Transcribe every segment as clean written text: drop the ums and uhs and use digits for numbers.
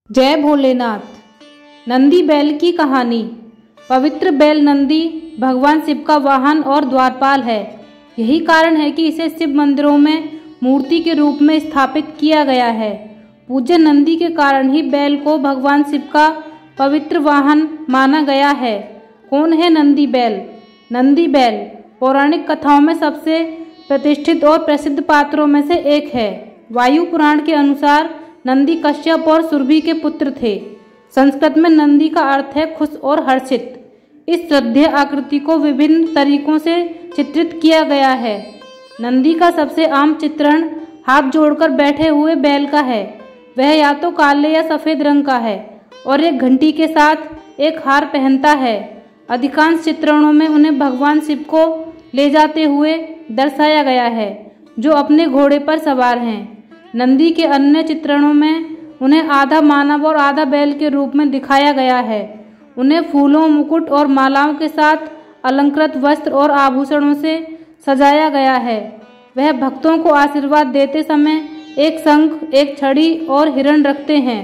जय भोलेनाथ। नंदी बैल की कहानी। पवित्र बैल नंदी भगवान शिव का वाहन और द्वारपाल है। यही कारण है कि इसे शिव मंदिरों में मूर्ति के रूप में स्थापित किया गया है। पूज्य नंदी के कारण ही बैल को भगवान शिव का पवित्र वाहन माना गया है। कौन है नंदी बैल? नंदी बैल पौराणिक कथाओं में सबसे प्रतिष्ठित और प्रसिद्ध पात्रों में से एक है। वायु पुराण के अनुसार नंदी कश्यप और सुरभि के पुत्र थे। संस्कृत में नंदी का अर्थ है खुश और हर्षित। इस श्रद्धेय आकृति को विभिन्न तरीकों से चित्रित किया गया है। नंदी का सबसे आम चित्रण हाथ जोड़कर बैठे हुए बैल का है। वह या तो काले या सफेद रंग का है और एक घंटी के साथ एक हार पहनता है। अधिकांश चित्रणों में उन्हें भगवान शिव को ले जाते हुए दर्शाया गया है, जो अपने घोड़े पर सवार हैं। नंदी के अन्य चित्रणों में उन्हें आधा मानव और आधा बैल के रूप में दिखाया गया है। उन्हें फूलों, मुकुट और मालाओं के साथ अलंकृत वस्त्र और आभूषणों से सजाया गया है। वह भक्तों को आशीर्वाद देते समय एक शंख, एक छड़ी और हिरण रखते हैं।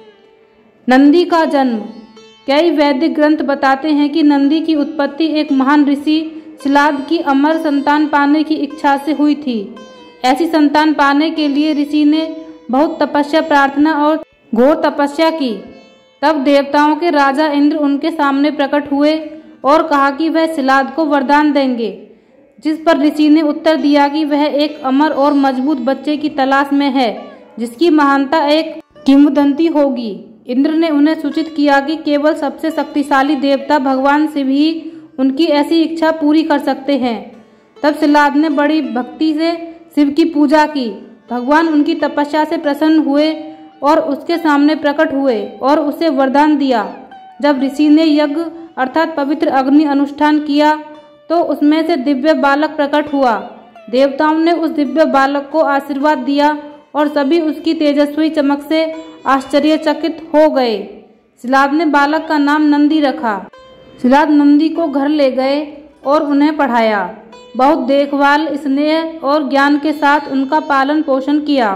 नंदी का जन्म। कई वैदिक ग्रंथ बताते हैं कि नंदी की उत्पत्ति एक महान ऋषि शिलाद की अमर संतान पाने की इच्छा से हुई थी। ऐसी संतान पाने के लिए ऋषि ने बहुत तपस्या, प्रार्थना और घोर तपस्या की। तब देवताओं के राजा इंद्र उनके सामने प्रकट हुए और कहा कि वह शिलाद को वरदान देंगे, जिस पर ऋषि ने उत्तर दिया कि वह एक अमर और मजबूत बच्चे की तलाश में है, जिसकी महानता एक किंवदंती होगी। इंद्र ने उन्हें सूचित किया कि केवल सबसे शक्तिशाली देवता भगवान शिव ही उनकी ऐसी इच्छा पूरी कर सकते हैं। तब शिलाद ने बड़ी भक्ति से शिव की पूजा की। भगवान उनकी तपस्या से प्रसन्न हुए और उसके सामने प्रकट हुए और उसे वरदान दिया। जब ऋषि ने यज्ञ अर्थात पवित्र अग्नि अनुष्ठान किया तो उसमें से दिव्य बालक प्रकट हुआ। देवताओं ने उस दिव्य बालक को आशीर्वाद दिया और सभी उसकी तेजस्वी चमक से आश्चर्यचकित हो गए। शिलाद ने बालक का नाम नंदी रखा। शिलाद नंदी को घर ले गए और उन्हें पढ़ाया। बहुत देखभाल, स्नेह और ज्ञान के साथ उनका पालन पोषण किया।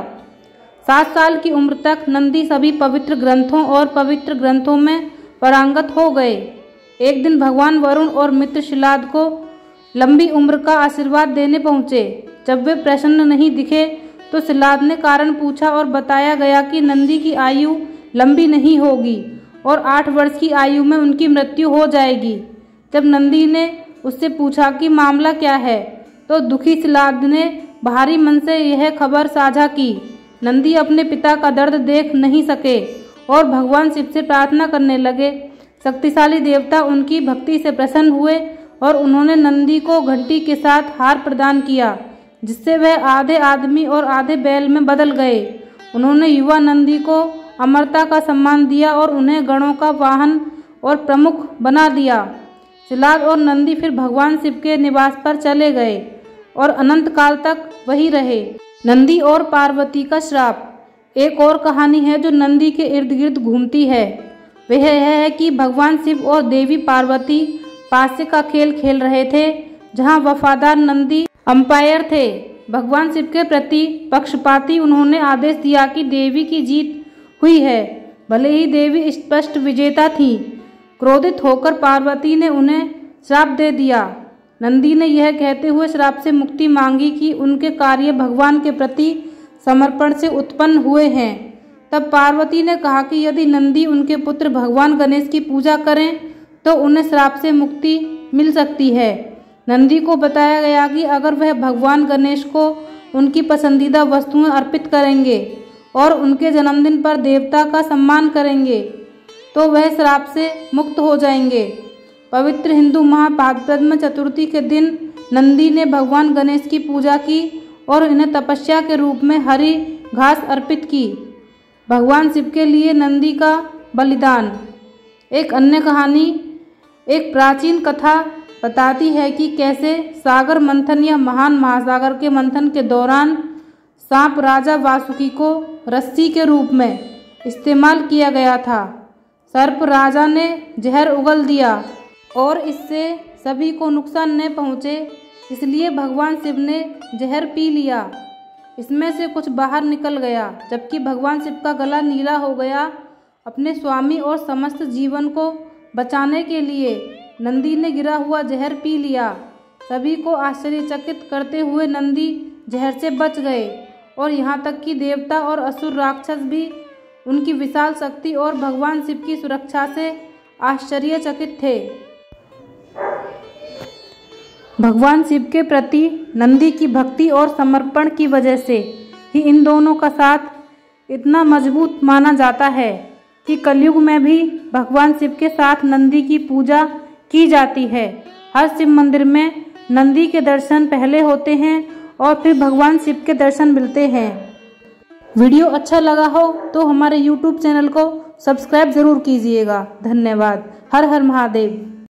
7 साल की उम्र तक नंदी सभी पवित्र ग्रंथों में पारंगत हो गए। एक दिन भगवान वरुण और मित्र शिलाद को लंबी उम्र का आशीर्वाद देने पहुँचे। जब वे प्रसन्न नहीं दिखे तो शिलाद ने कारण पूछा और बताया गया कि नंदी की आयु लंबी नहीं होगी और 8 वर्ष की आयु में उनकी मृत्यु हो जाएगी। जब नंदी ने उससे पूछा कि मामला क्या है, तो दुखी शिलाद ने भारी मन से यह खबर साझा की। नंदी अपने पिता का दर्द देख नहीं सके और भगवान शिव से प्रार्थना करने लगे। शक्तिशाली देवता उनकी भक्ति से प्रसन्न हुए और उन्होंने नंदी को घंटी के साथ हार प्रदान किया, जिससे वह आधे आदमी और आधे बैल में बदल गए। उन्होंने युवा नंदी को अमरता का सम्मान दिया और उन्हें गणों का वाहन और प्रमुख बना दिया। शिलाद और नंदी फिर भगवान शिव के निवास पर चले गए और अनंत काल तक वही रहे। नंदी और पार्वती का श्राप। एक और कहानी है जो नंदी के इर्द गिर्द घूमती है। वह यह है कि भगवान शिव और देवी पार्वती पासे का खेल खेल रहे थे, जहां वफादार नंदी अंपायर थे। भगवान शिव के प्रति पक्षपाती उन्होंने आदेश दिया कि देवी की जीत हुई है, भले ही देवी स्पष्ट विजेता थी। क्रोधित होकर पार्वती ने उन्हें श्राप दे दिया। नंदी ने यह कहते हुए श्राप से मुक्ति मांगी कि उनके कार्य भगवान के प्रति समर्पण से उत्पन्न हुए हैं। तब पार्वती ने कहा कि यदि नंदी उनके पुत्र भगवान गणेश की पूजा करें तो उन्हें श्राप से मुक्ति मिल सकती है। नंदी को बताया गया कि अगर वह भगवान गणेश को उनकी पसंदीदा वस्तुएं अर्पित करेंगे और उनके जन्मदिन पर देवता का सम्मान करेंगे तो वह श्राप से मुक्त हो जाएंगे। पवित्र हिंदू महाभाद्रपद चतुर्थी के दिन नंदी ने भगवान गणेश की पूजा की और इन्हें तपस्या के रूप में हरी घास अर्पित की। भगवान शिव के लिए नंदी का बलिदान। एक अन्य कहानी, एक प्राचीन कथा बताती है कि कैसे सागर मंथन या महान महासागर के मंथन के दौरान सांप राजा वासुकी को रस्सी के रूप में इस्तेमाल किया गया था। सर्प राजा ने जहर उगल दिया और इससे सभी को नुकसान न पहुँचे, इसलिए भगवान शिव ने जहर पी लिया। इसमें से कुछ बाहर निकल गया, जबकि भगवान शिव का गला नीला हो गया अपने स्वामी और समस्त जीवन को बचाने के लिए नंदी ने गिरा हुआ जहर पी लिया। सभी को आश्चर्यचकित करते हुए नंदी जहर से बच गए और यहाँ तक कि देवता और असुर राक्षस भी उनकी विशाल शक्ति और भगवान शिव की सुरक्षा से आश्चर्यचकित थे। भगवान शिव के प्रति नंदी की भक्ति और समर्पण की वजह से ही इन दोनों का साथ इतना मजबूत माना जाता है कि कलयुग में भी भगवान शिव के साथ नंदी की पूजा की जाती है। हर शिव मंदिर में नंदी के दर्शन पहले होते हैं और फिर भगवान शिव के दर्शन मिलते हैं। वीडियो अच्छा लगा हो तो हमारे YouTube चैनल को सब्सक्राइब जरूर कीजिएगा। धन्यवाद। हर हर महादेव।